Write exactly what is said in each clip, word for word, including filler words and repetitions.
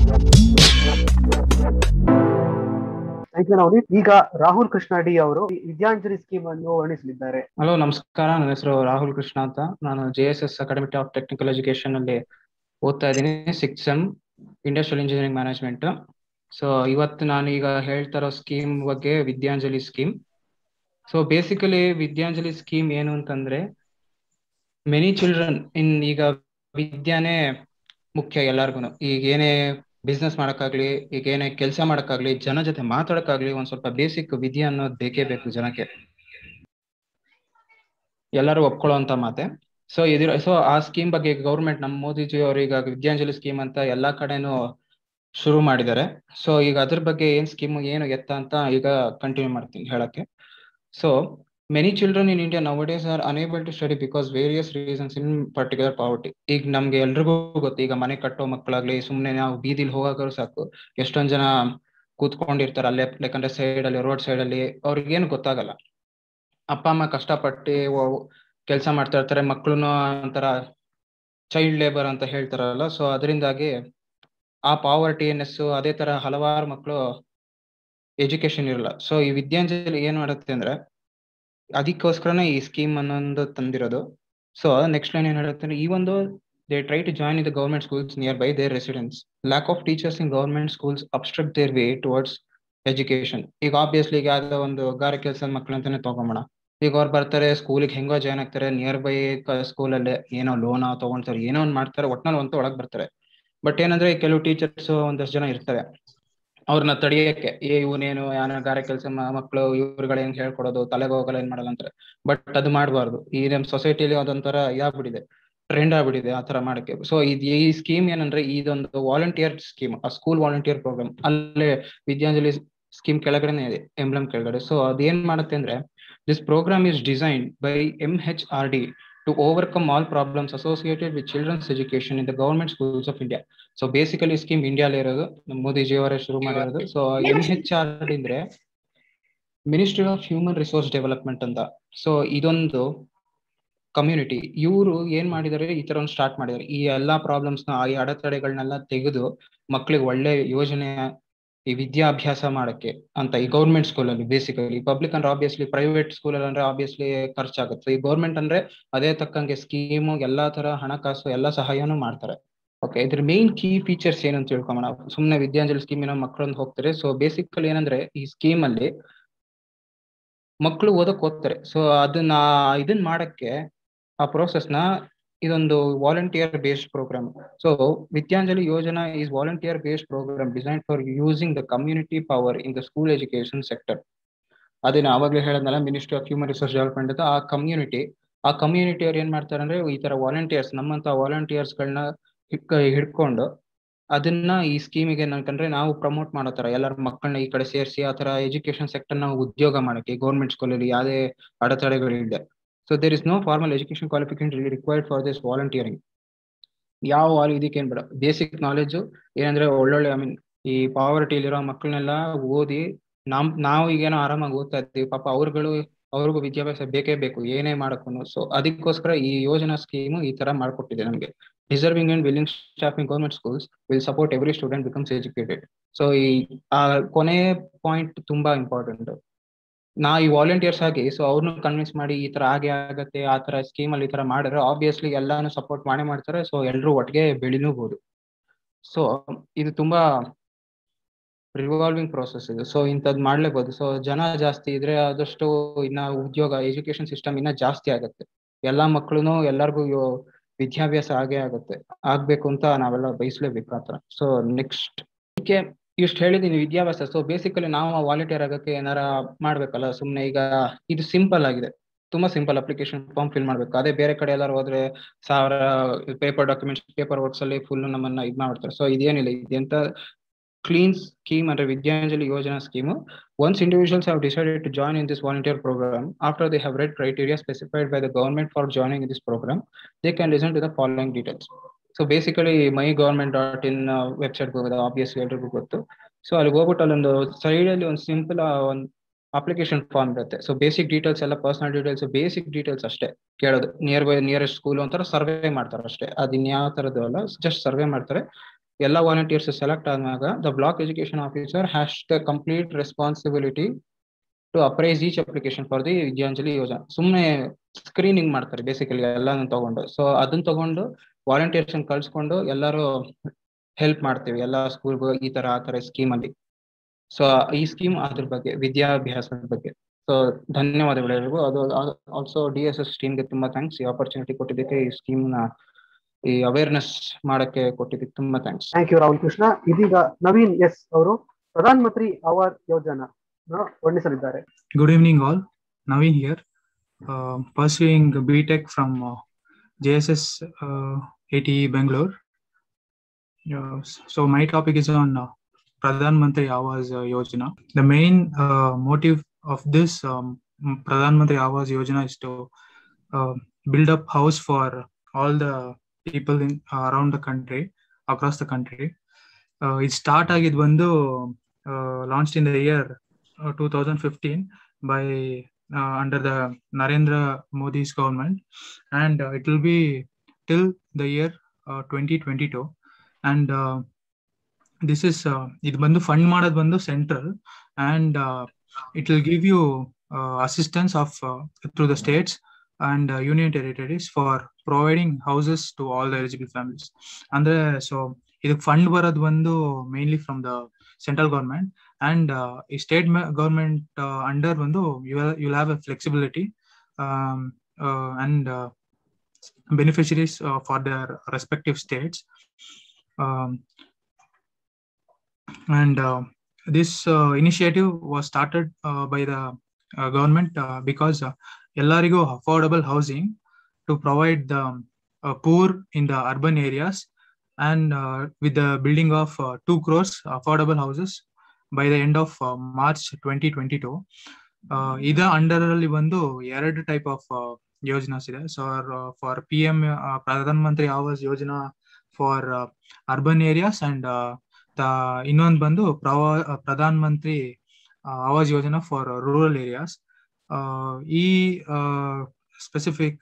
Thank you Navneet. ಈಗ ರಾಹುಲ್ ಕೃಷ್ಣಾಡಿ ಅವರು Vidyanjali scheme ಅನ್ನು ವರ್ಣಿಸಲಿದ್ದಾರೆ. ಹಲೋ, ನಮಸ್ಕಾರ. ನನ್ನ ಹೆಸರು ರಾಹುಲ್ ಕೃಷ್ಣ ಅಂತ. ನಾನು J S S academy of technical education ಅಲ್ಲಿ ಓದ್ತಾ ಇದ್ದೀನಿ, six sem industrial engineering management. So ಇವತ್ತು ನಾನು ಈಗ ಹೇಳ್ತಾ ಇರೋ ಸ್ಕೀಮ್ ಬಗ್ಗೆ Vidyanjali scheme. So basically Vidyanjali scheme ಏನು ಅಂತಂದ್ರೆ, ಮೆನಿ ಚಿಲ್ಡ್ರನ್ ಇನ್ ಈಗ ವಿದ್ಯಾನೇ ಮುಖ್ಯ ಎಲ್ಲಾರ್ಗು. ಈಗ ಏನೇ ಬಿಸ್ನೆಸ್ ಮಾಡಕ್ಕಾಗ್ಲಿ, ಈಗ ಏನೇ ಕೆಲಸ ಮಾಡಕ್ಕಾಗ್ಲಿ, ಜನ ಜೊತೆ ಮಾತಾಡಕ್ಕಾಗ್ಲಿ, ಒಂದ್ ಸ್ವಲ್ಪ ಬೇಸಿಕ್ ವಿದ್ಯೆ ಅನ್ನೋದು ಬೇಕೇ ಬೇಕು ಜನಕ್ಕೆ, ಎಲ್ಲರೂ ಒಪ್ಕೊಳ್ಳುವಂತ ಮಾತೆ. ಸೊ ಇದ್ರ ಸೊ ಆ ಸ್ಕೀಮ್ ಬಗ್ಗೆ ಗೌರ್ಮೆಂಟ್, ನಮ್ಮ ಮೋದಿಜಿ ಅವರು ಈಗ ವಿದ್ಯಾಂಜಲಿ ಸ್ಕೀಮ್ ಅಂತ ಎಲ್ಲಾ ಕಡೆನೂ ಶುರು ಮಾಡಿದ್ದಾರೆ. ಸೊ ಈಗ ಅದ್ರ ಬಗ್ಗೆ ಏನ್ ಸ್ಕೀಮ್ ಏನು ಎತ್ತ ಅಂತ ಈಗ ಕಂಟಿನ್ಯೂ ಮಾಡ್ತೀನಿ ಹೇಳಕ್ಕೆ. So many children in India nowadays are unable to study because various reasons, in particular poverty. ಈಗ ನಮ್ಗೆ ಎಲ್ರಿಗೂ ಗೊತ್ತು, ಈಗ ಮನೆ ಕಟ್ಟೋ ಮಕ್ಕಳಾಗ್ಲಿ, ಸುಮ್ನೆ ನಾವು ಬೀದಿಲಿ ಹೋಗಾಕರು ಸಾಕು, ಎಷ್ಟೊಂದ್ ಜನ ಕೂತ್ಕೊಂಡಿರ್ತಾರೆ ಅಲ್ಲೇ, ಯಾಕಂದ್ರೆ ಸೈಡ್ ಅಲ್ಲಿ, ರೋಡ್ ಸೈಡ್ ಅಲ್ಲಿ, ಅವ್ರಿಗೇನು ಗೊತ್ತಾಗಲ್ಲ. ಅಪ್ಪ ಅಮ್ಮ ಕಷ್ಟಪಟ್ಟು ಕೆಲಸ ಮಾಡ್ತಾ ಇರ್ತಾರೆ, ಮಕ್ಳುನು ಒಂಥರ ಚೈಲ್ಡ್ ಲೇಬರ್ ಅಂತ ಹೇಳ್ತಾರಲ್ಲ. ಸೊ ಅದರಿಂದಾಗಿ ಆ ಪಾವರ್ಟಿನೆಸ್, ಅದೇ ತರ ಹಲವಾರು ಮಕ್ಕಳು ಎಜುಕೇಶನ್ ಇರಲ್ಲ. ಸೊ ಈ ವಿದ್ಯಾಂಜಲಿ ಏನ್ ಮಾಡುತ್ತೆ ಅಂದ್ರೆ, ಅದಕ್ಕೋಸ್ಕರನೇ ಈ ಸ್ಕೀಮ್ ಅನ್ನೊಂದು ತಂದಿರೋದು. ಸೊ ನೆಕ್ಸ್ಟ್ ಲೈನ್ ಏನ್ ಹೇಳುತ್ತೆ, ಈ ಒಂದು they try to join in the government schools nearby their residence. Lack of teachers in government schools obstruct their way towards education. ಈಗ ಆಬ್ವಿಯಸ್ಲಿ ಈಗ ಯಾವ್ದೋ ಒಂದು ಗಾರೆ ಕೆಲಸದ ಮಕ್ಳು ಅಂತಾನೆ ತಗೊಂಬೋಣ. ಈಗ ಅವ್ರು ಬರ್ತಾರೆ ಸ್ಕೂಲಿಗೆ, ಹೆಂಗೋ ಜಾಯ್ನ್ ಆಗ್ತಾರೆ, ನಿಯರ್ ಬೈ ಸ್ಕೂಲಲ್ಲೇ ಏನೋ ಲೋನ್ ತಗೊಂತಾರೆ, ಏನೋ ಒಂದು ಮಾಡ್ತಾರೆ, ಒಟ್ನಲ್ಲಿ ಒಂದು ಒಳಗ್ ಬರ್ತಾರೆ. ಬಟ್ ಏನಂದ್ರೆ ಕೆಲವು ಟೀಚರ್ಸ್ ಒಂದಷ್ಟು ಜನ ಇರ್ತವೆ, ಅವ್ರನ್ನ ತಡಿಯಕ್ಕೆ, ಏ ಇವನೇನು ಯಾನ ಗಾರೆ ಕೆಲಸ ಮಕ್ಕಳು, ಇವ್ರುಗಳು ಹೆಂಗ್ ಹೇಳ್ಕೊಡೋದು, ತಲೆಗೆ ಹೋಗಲ್ಲ, ಏನ್ ಮಾಡಲ್ಲ ಅಂತಾರೆ. ಬಟ್ ಅದು ಮಾಡಬಾರ್ದು. ಈ ನಮ್ ಸೊಸೈಟಿಲಿ ಅದೊಂಥರ ಇದಾಗ್ಬಿಟ್ಟಿದೆ, ಟ್ರೆಂಡ್ ಆಗ್ಬಿಟ್ಟಿದೆ ಆ ತರ ಮಾಡಕ್ಕೆ. ಸೊ ಇದು ಈ ಸ್ಕೀಮ್ ಏನಂದ್ರೆ, ಇದೊಂದು ವಾಲಂಟಿಯರ್ ಸ್ಕೀಮ್, ಆ ಸ್ಕೂಲ್ ವಾಲಂಟಿಯರ್ ಪ್ರೋಗ್ರಾಮ್. ಅಲ್ಲೇ ವಿದ್ಯಾಂಜಲಿ ಸ್ಕೀಮ್ ಕೆಳಗಡೆನೆ ಇದೆ, ಎಂಬ್ಲಮ್ ಕೆಳಗಡೆ. ಸೊ ಅದೇನ್ ಮಾಡುತ್ತೆ ಅಂದ್ರೆ, this programme is designed by M H R D to overcome all problems associated with children's education in the government schools of India. So basically scheme India ಅಲ್ಲಿ ಇರೋದು, ಮೋದಿಜಿ ಅವರೇ ಶುರು ಮಾಡಿರೋದು. So M H R D ಅಂದ್ರೆ ministry of human resource development ಅಂತ. So ಇದೊಂದು community, ಇವರು ಏನ್ ಮಾಡಿದಾರೆ, ಈ ತರ ಒಂದು ಸ್ಟಾರ್ಟ್ ಮಾಡಿದ್ದಾರೆ. ಈ ಎಲ್ಲಾ ಪ್ರಾಬ್ಲಮ್ಸ್ ನ, ಈ ಅಡೆತಡೆಗಳನ್ನೆಲ್ಲ ತೆಗೆದು ಮಕ್ಕಳಿಗೆ ಒಳ್ಳೆ ಯೋಜನೆ, ಈ ವಿದ್ಯಾಭ್ಯಾಸ ಮಾಡಕ್ಕೆ ಅಂತ ಈ ಗೌರ್ಮೆಂಟ್ ಸ್ಕೂಲ್ ಅಲ್ಲಿ. ಬೇಸಿಕಲಿ ಪಬ್ಲಿಕ್ ಅಂದ್ರೆ ಆಬ್ವಿಯಸ್ಲಿ, ಪ್ರೈವೇಟ್ ಸ್ಕೂಲ್ ಅಲ್ಲಿ ಅಂದ್ರೆ ಆಬ್ವಿಯಸ್ಲಿ ಖರ್ಚಾಗುತ್ತೆ. ಈ ಗೌರ್ಮೆಂಟ್ ಅಂದ್ರೆ ಅದೇ ತಕ್ಕಂಗೆ ಸ್ಕೀಮು, ಎಲ್ಲಾ ತರ ಹಣಕಾಸು ಎಲ್ಲಾ ಸಹಾಯನೂ ಮಾಡ್ತಾರೆ. ಓಕೆ, ಇದ್ರ ಮೇನ್ ಕೀ ಫೀಚರ್ಸ್ ಏನು ಅಂತ ತಿಳ್ಕೊಂಬೋಣ. ಸುಮ್ನೆ ವಿದ್ಯಾಂಜಲಿ ಸ್ಕೀಮ್ ಏನೋ ಮಕ್ಕಳೊಂದು ಹೋಗ್ತಾರೆ. ಸೊ ಬೇಸಿಕಲಿ ಏನಂದ್ರೆ, ಈ ಸ್ಕೀಮ್ ಅಲ್ಲಿ ಮಕ್ಕಳು ಓದಕ್ ಹೋಗ್ತಾರೆ. ಸೊ ಅದನ್ನ ಇದನ್ ಮಾಡಕ್ಕೆ, ಆ ಪ್ರೋಸೆಸ್ ನ, ಇದೊಂದು volunteer based programme. So Vidyanjali Yojana is volunteer based programme design for using the community power in the school education sector. ಅದನ್ನ ಆವಾಗಲೇ ಹೇಳದ್ನಲ್ಲ, ministry of human resource development ಅಂತ. ಆ ಕಮ್ಯುನಿಟಿ ಆ ಕಮ್ಯುನಿಟಿ ಅವ್ರು ಏನ್ ಮಾಡ್ತಾರೆ ಅಂದ್ರೆ, ಈ ತರ ವಾಲಂಟಿಯರ್ಸ್, ನಮ್ಮಂತ ವಾಲಂಟಿಯರ್ಸ್ ಗಳನ್ನ ಹಿಡ್ಕೊಂಡು ಅದನ್ನ ಈ ಸ್ಕೀಮಿಗೆ ಏನಂತಂದ್ರೆ, ನಾವು ಪ್ರಮೋಟ್ ಮಾಡೋ ತರ ಎಲ್ಲರ ಮಕ್ಕಳನ್ನ ಈ ಕಡೆ ಸೇರಿಸಿ, ಆ ತರ ಎಜುಕೇಶನ್ ಸೆಕ್ಟರ್ ನಾವು ಉದ್ಯೋಗ ಮಾಡಕ್ಕೆ ಗೌರ್ಮೆಂಟ್ ಸ್ಕೂಲಲ್ಲಿ ಯಾವುದೇ ಅಡೆತಡೆಗಳಿದೆ. So there is no formal education qualification required for this volunteering. ಯಾವ ಇದಕ್ಕೆ ಏನ್ ಬೇಡ, ಬೇಸಿಕ್ ನಾಲೆಜ್ ಏನಂದ್ರೆ, ಒಳ್ಳೊಳ್ಳೆ, ಐ ಮೀನ್ ಈ ಪಾವರ್ಟಿಲಿರೋ ಮಕ್ಕಳನ್ನೆಲ್ಲ ಓದಿ, ನಮ್ ನಾವು ಈಗೇನೋ ಆರಾಮಾಗಿ ಓದ್ತಾ ಇದ್ದೀವಿ, ಪಾಪ ಅವ್ರುಗಳು, ಅವ್ರಿಗೂ ವಿದ್ಯಾಭ್ಯಾಸ ಬೇಕೇ ಬೇಕು ಏನೇ ಮಾಡಕ್ಕೂ. ಸೊ ಅದಕ್ಕೋಸ್ಕರ ಈ ಯೋಜನಾ ಸ್ಕೀಮು ಈ ತರ ಮಾಡ್ಕೊಟ್ಟಿದೆ ನಮಗೆ. Deserving and willing staff in government schools will support every student becomes educated. So ಈ ಆ ಕೊನೆ ಪಾಯಿಂಟ್ ತುಂಬಾ ಇಂಪಾರ್ಟೆಂಟ್. ನಾ ಈ ವಾಲಂಟಿಯರ್ಸ್ ಆಗಿ, ಸೊ ಅವ್ರನ್ನ ಕನ್ವಿನ್ಸ್ ಮಾಡಿ, ಈ ತರ ಹಾಗೆ ಆಗತ್ತೆ, ಆ ತರ ಸ್ಕೀಮ್ ಅಲ್ಲಿ ಈ ತರ ಮಾಡಿದ್ರೆ ಆಬ್ವಿಯಸ್ಲಿ ಎಲ್ಲಾನು ಸಪೋರ್ಟ್ ಮಾಡೇ ಮಾಡ್ತಾರೆ. ಸೊ ಎಲ್ರು ಒಟ್ಟಿಗೆ ಬೆಳಿನೂಬಹುದು. ಸೊ ಇದು ತುಂಬಾ ರಿವಾಲ್ವಿಂಗ್ ಪ್ರೋಸೆಸ್ ಇದು. ಸೊ ಇಂಥದ್ದು ಮಾಡ್ಲೇಬಹುದು. ಸೊ ಜನ ಜಾಸ್ತಿ ಇದ್ರೆ ಆದಷ್ಟು ಇನ್ನ ಉದ್ಯೋಗ, ಎಜುಕೇಶನ್ ಸಿಸ್ಟಮ್ ಇನ್ನ ಜಾಸ್ತಿ ಆಗತ್ತೆ. ಎಲ್ಲಾ ಮಕ್ಳುನು ಎಲ್ಲರಿಗೂ ವಿದ್ಯಾಭ್ಯಾಸ ಆಗೇ ಆಗತ್ತೆ, ಆಗ್ಬೇಕು ಅಂತ ನಾವೆಲ್ಲ ಬಯಸ್ಲೇಬೇಕು ಆತರ. ಸೊ ನೆಕ್ಸ್ಟ್ ಇದಕ್ಕೆ ಇಷ್ಟು ಹೇಳಿದೀನಿ ವಿದ್ಯಾಭ್ಯಾಸ. ಸೊ ಬೇಸಿಕಲಿ ನಾವು ವಾಲಂಟಿಯರ್ ಆಗಕ್ಕೆ ಏನಾರ ಮಾಡ್ಬೇಕಲ್ಲ. ಸುಮ್ನೆ ಈಗ ಇದು ಸಿಂಪಲ್ ಆಗಿದೆ, ತುಂಬಾ ಸಿಂಪಲ್. ಅಪ್ಲಿಕೇಶನ್ ಫಾರ್ಮ್ ಫಿಲ್ ಮಾಡ್ಬೇಕು. ಅದೇ ಬೇರೆ ಕಡೆ ಎಲ್ಲಾರು ಹೋದ್ರೆ ಸಾವಿರ ಪೇಪರ್ ಡಾಕ್ಯುಮೆಂಟ್ಸ್, ಪೇಪರ್ ವರ್ಕ್ಸ್ ಅಲ್ಲಿ ಫುಲ್ ನಮ್ಮನ್ನ ಇದ್ ಮಾಡ್ತಾರೆ. ಸೊ ಇದೇನಿಲ್ಲ, ಇದೆಂತ ಕ್ಲೀನ್ ಸ್ಕೀಮ್ ಅಂದ್ರೆ Vidyanjali Yojana scheme. Once individuals have decided to join in this volunteer program, after they have read criteria specified by the government for joining in this program, they can listen to the following details. So basically my government dot in website ಹೋಗೋದು obviously ಎಲ್ರಿಗೂ ಗೊತ್ತು. So ಅಲ್ಲಿ ಹೋಗ್ಬಿಟ್ಟು ಅಲ್ಲೊಂದು side ಅಲ್ಲಿ ಒಂದು simple ಒಂದು application form ಇರುತ್ತೆ. ಸೊ ಬೇಸಿಕ್ ಡೀಟೇಲ್ಸ್ ಎಲ್ಲ, ಪರ್ಸನಲ್ ಡೀಟೇಲ್ಸ್, ಬೇಸಿಕ್ ಡೀಟೇಲ್ಸ್ ಅಷ್ಟೇ ಕೇಳೋದು. ನಿಯರ್ ಬೈ ನಿಯರೆಸ್ಟ್ ಸ್ಕೂಲ್ ಒಂಥರ ಸರ್ವೆ ಮಾಡ್ತಾರೆ ಅಷ್ಟೇ, ಅದು ಇನ್ಯಾವ ತರದ್ದು ಅಲ್ಲ, ಜಸ್ಟ್ ಸರ್ವೆ ಮಾಡ್ತಾರೆ. ಎಲ್ಲ ವಾಲಂಟಿಯರ್ಸ್ ಸೆಲೆಕ್ಟ್ ಆದಾಗ the block education officer has the complete responsibility to appraise each application for the Vidyanjali Yojana. ಸುಮ್ಮನೆ ಸ್ಕ್ರೀನಿಂಗ್ ಮಾಡ್ತಾರೆ ಬೇಸಿಕಲಿ ಎಲ್ಲಾನು ತಗೊಂಡು. ಸೊ ಅದನ್ನ ತಗೊಂಡು ವಾಲಂಟಿಯರ್ಸ್ ಕಳ್ಸ್ಕೊಂಡು ಎಲ್ಲರೂ ಹೆಲ್ಪ್ ಮಾಡ್ತೀವಿ ಎಲ್ಲ ಸ್ಕೂಲ್ಗೂ ಈ ತರ ಆ ತರ ಸ್ಕೀಮ್ ಅಲ್ಲಿ. ಸೊ ಈ ಸ್ಕೀಮ್ ಅದ್ರ ಬಗ್ಗೆ ವಿದ್ಯಾಭ್ಯಾಸದ ಬಗ್ಗೆ. ಸೊ ಧನ್ಯವಾದಗಳು ಎಲ್ರಿಗೂ. ಅದು ಆಲ್ಸೋ ಡಿ ಎಸ್ ಎಸ್ ಟೀಮ್ಗೆ ತುಂಬಾ ಥ್ಯಾಂಕ್ಸ್, ಈ ಆಪರ್ಚುನಿಟಿ ಕೊಟ್ಟಿದ್ದಕ್ಕೆ, ಈ ಸ್ಕೀಮ್ ನ ಈ ಅವೇರ್ನೆಸ್ ಮಾಡಕ್ಕೆ ಕೊಟ್ಟಿದ್ದಕ್ಕೆ ತುಂಬಾ thanks. Thank you Rahul Krishna. ಇದೀಗ ನವೀನ್ ಎಸ್ ಅವರು Pradhan Mantri Awas Yojana ವರ್ಣಿಸಲಿದ್ದಾರೆ. Good evening all. Naveen here, uh, pursuing B Tech from uh, J S S uh, A T E Bangalore. Uh, so my topic is on uh, Pradhan Mantri Awas uh, Yojana. The main uh, motive of this um, Pradhan Mantri Awas Yojana is to uh, build up house for all the people in uh, around the country, across the country. Uh, it start agid bandu uh, launched in the year uh, two thousand fifteen by uh, under the Narendra Modi's government, and uh, it will be till the year uh, twenty twenty-two. And uh, this is uh, idu bandu fund madad bandu central, and uh, it will give you uh, assistance of uh, through the states and uh, union territories for providing houses to all the eligible families. And uh, so idu fund barad bandu mainly from the central government, and uh, state government uh, under bandu you will you'll have a flexibility um, uh, and uh, beneficiaries uh, for their respective states. Um, and uh, this uh, initiative was started uh, by the uh, government uh, because uh, ellarigu affordable housing to provide the uh, poor in the urban areas, and uh, with the building of uh, two crores affordable houses by the end of uh, March twenty twenty-two. Uh, ida under alli bandu ಎರಡು type of uh, ಯೋಜನಾಸ್ ಇದೆ. So for P M uh, Pradhan Mantri Awas Yojana for uh, urban areas, and uh, the ಇನ್ನೊಂದು ಬಂದು Pradhan Mantri uh, Awas Yojana for uh, rural areas. Uh, ಈ specific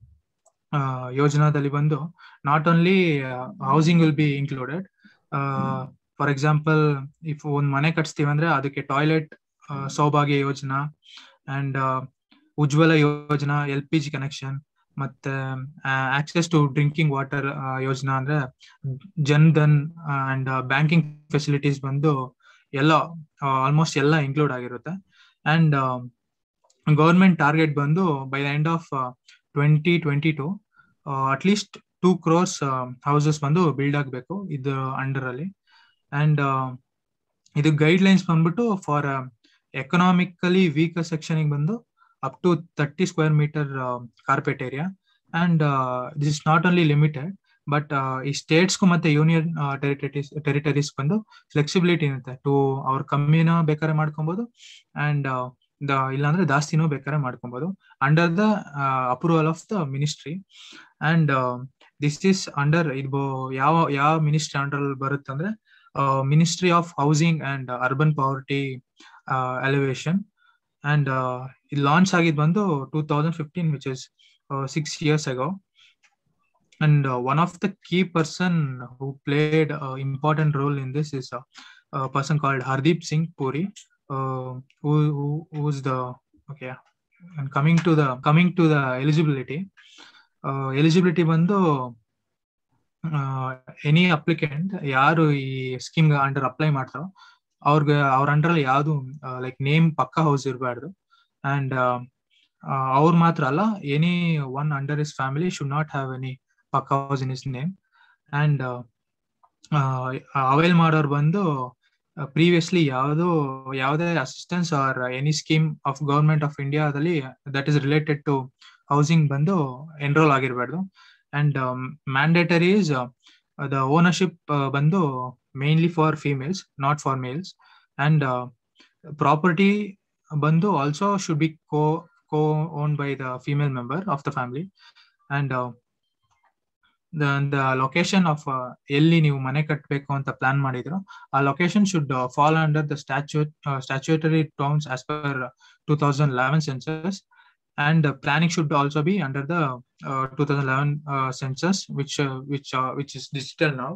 ಯೋಜನಾದಲ್ಲಿ ಬಂದು not only housing will be included. For example, if ಒಂದ್ ಮನೆ ಕಟ್ಸ್ತೀವಿ ಅಂದ್ರೆ ಅದಕ್ಕೆ toilet ಸೌಭಾಗ್ಯ ಯೋಜನಾ and Ujjwala Yojana, L P G connection, ಮತ್ತೆ ಆಕ್ಸೆಸ್ ಟು ಡ್ರಿಂಕಿಂಗ್ ವಾಟರ್ ಯೋಜನಾ ಅಂದ್ರೆ Jan Dhan and banking facilities ಬಂದು ಎಲ್ಲ ಆಲ್ಮೋಸ್ಟ್ ಎಲ್ಲ ಇನ್ಕ್ಲೂಡ್ ಆಗಿರುತ್ತೆ. ಅಂಡ್ ಗವರ್ಮೆಂಟ್ ಟಾರ್ಗೆಟ್ ಬಂದು by the end of twenty twenty two at least two crores houses ಬಂದು ಬಿಲ್ಡ್ ಆಗಬೇಕು ಇದು ಅಂಡರ್ ಅಲ್ಲಿ. ಅಂಡ್ ಇದು ಗೈಡ್ ಲೈನ್ಸ್ ಬಂದ್ಬಿಟ್ಟು ಫಾರ್ ಎಕನಾಮಿಕಲಿ ವೀಕರ್ ಸೆಕ್ಷನ್ ಬಂದು up to thirty square metre carpet area. And this is not only limited, but ಈ ಸ್ಟೇಟ್ಸ್ಗೂ ಮತ್ತೆ ಯೂನಿಯನ್ ಟೆರಿಟರೀಸ್ ಟೆರಿಟರೀಸ್ ಬಂದು ಫ್ಲೆಕ್ಸಿಬಿಲಿಟಿ ಇರುತ್ತೆ. ಟು ಅವ್ರ ಕಮ್ಮಿನ ಬೇಕಾದ್ರೆ ಮಾಡ್ಕೊಬಹುದು, ಅಂಡ್ ದ ಇಲ್ಲಾಂದ್ರೆ ಜಾಸ್ತಿನೂ ಬೇಕಾದ್ರೆ ಮಾಡ್ಕೊಬಹುದು under the approval of the ministry. And this is under ಇದು ಯಾವ ಯಾವ ಮಿನಿಸ್ಟ್ರಿ ಅಂಡರ್ ಬರುತ್ತೆ ಅಂದ್ರೆ ministry of housing and urban poverty elevation. And ಇದು ಲಾಂಚ್ ಆಗಿದ್ ಬಂದು two thousand fifteen, which is six years ago. And uh, one of the key person who played an uh, important role in this is a, a person called Hardeep Singh Puri, uh, who, who who's the okay. And coming to the coming to the eligibility, uh, eligibility ಬಂದು any applicant ಯಾರು ಈ scheme under apply ಮಾಡ್ತಾರೋ ಅವ್ರಿಗೆ ಅವ್ರ under ಅಲ್ಲಿ ಯಾವ್ದು like name pucca house ಇರಬಾರ್ದು. And ಅವ್ರು ಮಾತ್ರ ಅಲ್ಲ, any one under his family should not have any pucca house in his name. And avail ಮಾಡೋರು ಬಂದು ಪ್ರೀವಿಯಸ್ಲಿ ಯಾವುದು ಯಾವುದೇ assistance or any scheme of government of ಇಂಡಿಯಾದಲ್ಲಿ that is related to housing ಬಂದು ಎನ್ರೋಲ್ ಆಗಿರಬಾರ್ದು. And mandatory is the ownership ಬಂದು mainly for females, not for males. And uh, property bandu also should be co co owned by the female member of the family. And uh, the the location of elli ನೀವು ಮನೆ ಕಟ್ಟಬೇಕು ಅಂತ plan ಮಾಡಿದ್ರು ಆ location should uh, fall under the statute uh, statutory towns as per two thousand eleven census. And uh, planning should also be under the uh, two thousand eleven uh, census, which uh, which uh, which is digital now.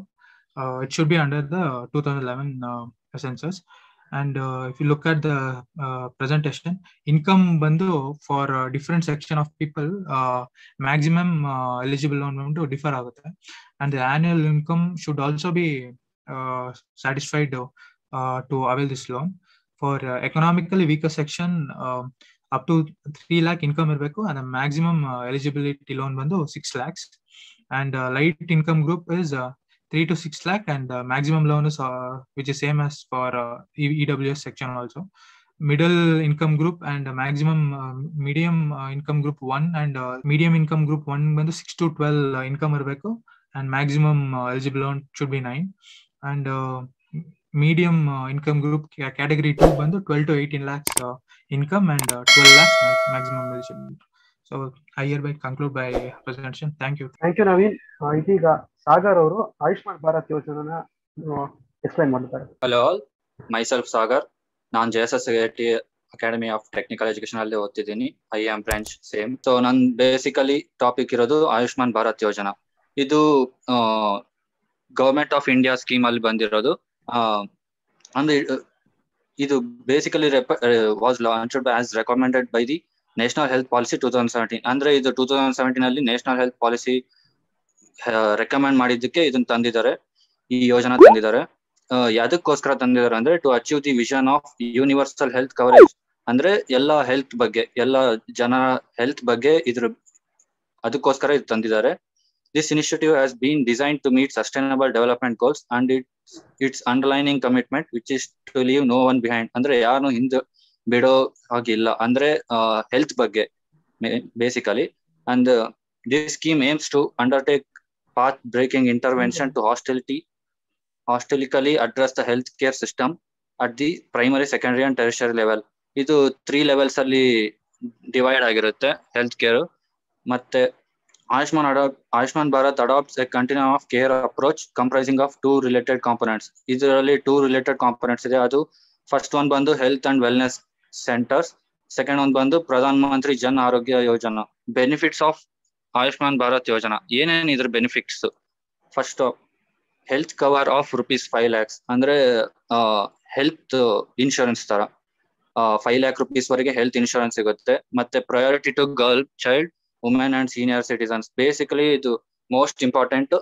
uh, it should be under the two thousand eleven uh, census. And uh, if you look at the uh, presentation, income bandu for uh, different section of people, uh, maximum uh, eligible loan bandu differ agutte, and the annual income should also be uh, satisfied uh, to avail this loan. For uh, economically weaker section, uh, up to three lakh income irbeku, and the maximum uh, eligibility loan bandu six lakhs. And uh, light income group is uh, three to six lakh, and uh, maximum loan is uh, which is same as for uh, E W S section also. Middle income group and uh, maximum uh, medium uh, income group one, and uh, medium income group one bandu six to twelve uh, income irbeku, and maximum uh, eligible loan should be nine. And uh, medium uh, income group category two bandu twelve to eighteen lakhs uh, income, and uh, twelve lakhs max- maximum eligible. So I hereby conclude by presentation. Thank you. Thank you Naveen. ಆ, ಇದೀಗ ಸಾಗರ್ ಅವರು ಆಯುಷ್ಮಾನ್ ಭಾರತ್ ಯೋಜನೆನ explain ಮಾಡ್ತಾರೆ. Hello all, myself Sagar. ನಾನು J S S T academy of technical education ಅಲ್ಲಿ ಓದ್ತಿದ್ದೀನಿ, I M branch same. So ನನ್ basically topic ಇರೋದು ಆಯುಷ್ಮಾನ್ ಭಾರತ್ ಯೋಜನಾ. ಇದು ಗವರ್ಮೆಂಟ್ ಆಫ್ ಇಂಡಿಯಾ ಸ್ಕೀಮ್ ಅಲ್ಲಿ ಬಂದಿರೋದು. ಅಂದ್ರೆ ಇದು basically was launched as recommended by the national health policy two thousand seventeen. ಅಂದ್ರೆ ಇದು ಟೂ ತೌಸಂಡ್ ಸೆವೆಂಟೀನ್ ಅಲ್ಲಿ ನ್ಯಾಷನಲ್ ಹೆಲ್ತ್ ಪಾಲಿಸಿ ರೆಕಮೆಂಡ್ ಮಾಡಿದ್ದಕ್ಕೆ ಇದನ್ನ ತಂದಿದ್ದಾರೆ, ಈ ಯೋಜನಾ ತಂದಿದ್ದಾರೆ. ಯಾವ್ದಕ್ಕೋಸ್ಕರ ತಂದಿದ್ದಾರೆ ಅಂದ್ರೆ to achieve the vision of universal health coverage. ಅಂದ್ರೆ ಎಲ್ಲ ಹೆಲ್ತ್ ಬಗ್ಗೆ, ಎಲ್ಲ ಜನರ ಹೆಲ್ತ್ ಬಗ್ಗೆ ಇದ್ರ ಅದಕ್ಕೋಸ್ಕರ ಇದು ತಂದಿದ್ದಾರೆ. This initiative has been design to meet sustainable development goals and it it's underlining commitment which is to leave no one behind. ಅಂದ್ರೆ ಯಾರನ್ನು ಹಿಂದೆ ಬಿಡೋ ಹಾಗಿಲ್ಲ, ಅಂದ್ರೆ ಹೆಲ್ತ್ ಬಗ್ಗೆ basically. And this scheme aims to undertake path breaking intervention to hostility holistically address the healthcare system at the primary, secondary and tertiary level. ಇದು three levels ಅಲ್ಲಿ divide ಆಗಿರುತ್ತೆ ಹೆಲ್ತ್ ಕೇರ್. ಮತ್ತೆ Ayushman adopt Ayushman Bharat adopts a continuum of care approach comprising of two related components. ಇದರಲ್ಲಿ two related components ಇದೆ. ಅದು first one ಬಂದು health and wellness centres, second one ಬಂದು ಪ್ರಧಾನ್ ಮಂತ್ರಿ ಜನ್ ಆರೋಗ್ಯ ಯೋಜನಾ. ಬೆನಿಫಿಟ್ಸ್ ಆಫ್ ಆಯುಷ್ಮಾನ್ ಭಾರತ್ ಯೋಜನಾ ಏನೇನ್ ಇದ್ರ benefits? First, health cover of rupees five lakhs. ಅಂದ್ರೆ health insurance ತರ ಫೈವ್ ಲ್ಯಾಕ್ ರುಪೀಸ್ ವರೆಗೆ ಹೆಲ್ತ್ ಇನ್ಶೂರೆನ್ಸ್ ಸಿಗುತ್ತೆ. ಮತ್ತೆ priority to girl, child, women and senior citizens. Basically ಇದು ಮೋಸ್ಟ್ ಇಂಪಾರ್ಟೆಂಟ್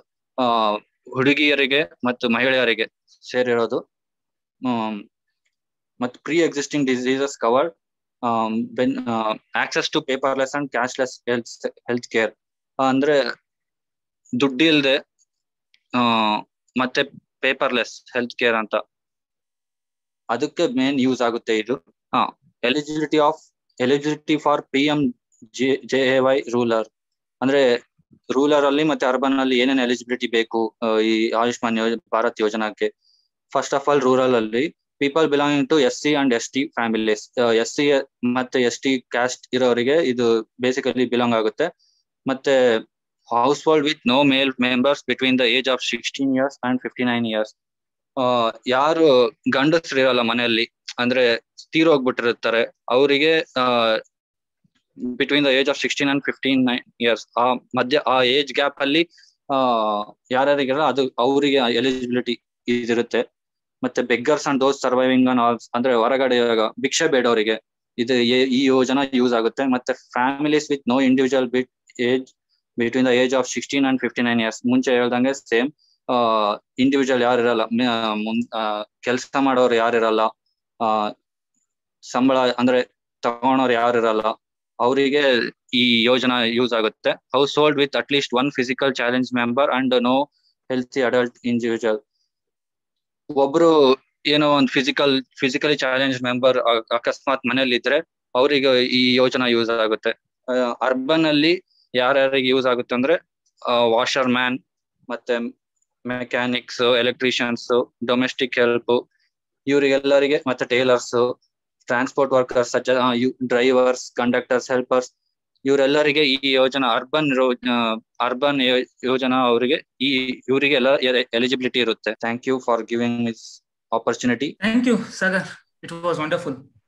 ಹುಡುಗಿಯರಿಗೆ ಮತ್ತು ಮಹಿಳೆಯರಿಗೆ ಸೇರಿರೋದು. ಮತ್ತು pre existing diseases cover, access to paperless and cashless health health care. ಅಂದ್ರೆ ದುಡ್ಡು ಇಲ್ದೆ ಮತ್ತೆ ಪೇಪರ್ಲೆಸ್ ಹೆಲ್ತ್ ಕೇರ್ ಅಂತ, ಅದಕ್ಕೆ ಮೇನ್ ಯೂಸ್ ಆಗುತ್ತೆ ಇದು. ಹಾ eligibility of eligibility for P M J J A Y rural. ಅಂದ್ರೆ ರೂರಲ್ ಅಲ್ಲಿ ಮತ್ತೆ ಅರ್ಬನ್ ಅಲ್ಲಿ ಏನೇನು ಎಲಿಜಿಬಿಲಿಟಿ ಬೇಕು ಈ ಆಯುಷ್ಮಾನ್ ಭಾರತ್ ಯೋಜನಾಕ್ಕೆ? ಫಸ್ಟ್ ಆಫ್ ಆಲ್, ರೂರಲ್ ಅಲ್ಲಿ people belonging to S C and S T families. S C ಮತ್ತೆ ಎಸ್ ಟಿ ಕ್ಯಾಸ್ಟ್ ಇರೋರಿಗೆ ಇದು ಬೇಸಿಕಲಿ ಬಿಲಾಂಗ್ ಆಗುತ್ತೆ. ಮತ್ತೆ household with no male members between the age of sixteen years and fifty nine years. ಯಾರು ಗಂಡಸ್ರು ಇರಲ್ಲ ಮನೆಯಲ್ಲಿ, ಅಂದ್ರೆ ತೀರೋಗ್ಬಿಟ್ಟಿರ್ತಾರೆ, ಅವರಿಗೆ between the age of sixteen and fifteen nine years ಆ ಮಧ್ಯ ಆ ಏಜ್ ಗ್ಯಾಪ್ ಅಲ್ಲಿ ಆ ಯಾರ್ಯಾರಿಗಿರಲ್ಲ ಅದು ಅವರಿಗೆ ಎಲಿಜಿಬಿಲಿಟಿ ಇದಿರುತ್ತೆ. ಮತ್ತೆ beggars and those surviving on alms, ಅಂದ್ರೆ ಹೊರಗಡೆ ಭಿಕ್ಷೆ ಬೇಡವರಿಗೆ ಇದು ಈ ಯೋಜನಾ ಯೂಸ್ ಆಗುತ್ತೆ. ಮತ್ತೆ families with no individual bit age between the age of sixteen and fifty nine years. ಮುಂಚೆ ಹೇಳ್ದಂಗೆ ಸೇಮ್ ಇಂಡಿವಿಜುವಲ್ ಯಾರು ಇರಲ್ಲ, ಕೆಲಸ ಮಾಡೋರು ಯಾರಿರಲ್ಲ, ಆ ಸಂಬಳ ಅಂದ್ರೆ ತಗೊಳೋರು ಯಾರಿರಲ್ಲ, ಅವರಿಗೆ ಈ ಯೋಜನಾ ಯೂಸ್ ಆಗುತ್ತೆ. Household with at least one physical challenge member and no healthy adult individual. ಒಬ್ರು ಏನೋ ಒಂದು ಫಿಸಿಕಲ್ ಫಿಸಿಕಲಿ ಚಾಲೆಂಜ್ ಮೆಂಬರ್ ಅಕಸ್ಮಾತ್ ಮನೇಲಿ ಇದ್ರೆ ಅವರಿಗೆ ಈ ಯೋಜನಾ ಯೂಸ್ ಆಗುತ್ತೆ. ಅರ್ಬನ್ ಅಲ್ಲಿ ಯಾರ್ಯಾರಿಗೆ ಯೂಸ್ ಆಗುತ್ತೆ ಅಂದ್ರೆ ವಾಷರ್ ಮ್ಯಾನ್, ಮತ್ತೆ ಮೆಕ್ಯಾನಿಕ್ಸ್, ಎಲೆಕ್ಟ್ರಿಷಿಯನ್ಸ್, ಡೊಮೆಸ್ಟಿಕ್ ಹೆಲ್ಪ್ ಇವರಿಗೆಲ್ಲರಿಗೆ, ಮತ್ತೆ tailors, transport workers, drivers, conductors, helpers, ಇವರೆಲ್ಲರಿಗೆ ಈ ಯೋಜನಾ ಅರ್ಬನ್ ಅರ್ಬನ್ ಯೋಜನಾ ಅವರಿಗೆ ಈ ಇವರಿಗೆಲ್ಲ ಎಲಿಜಿಬಿಲಿಟಿ ಇರುತ್ತೆ. Thank you for giving this opportunity. Thank you, Sagar. It was wonderful.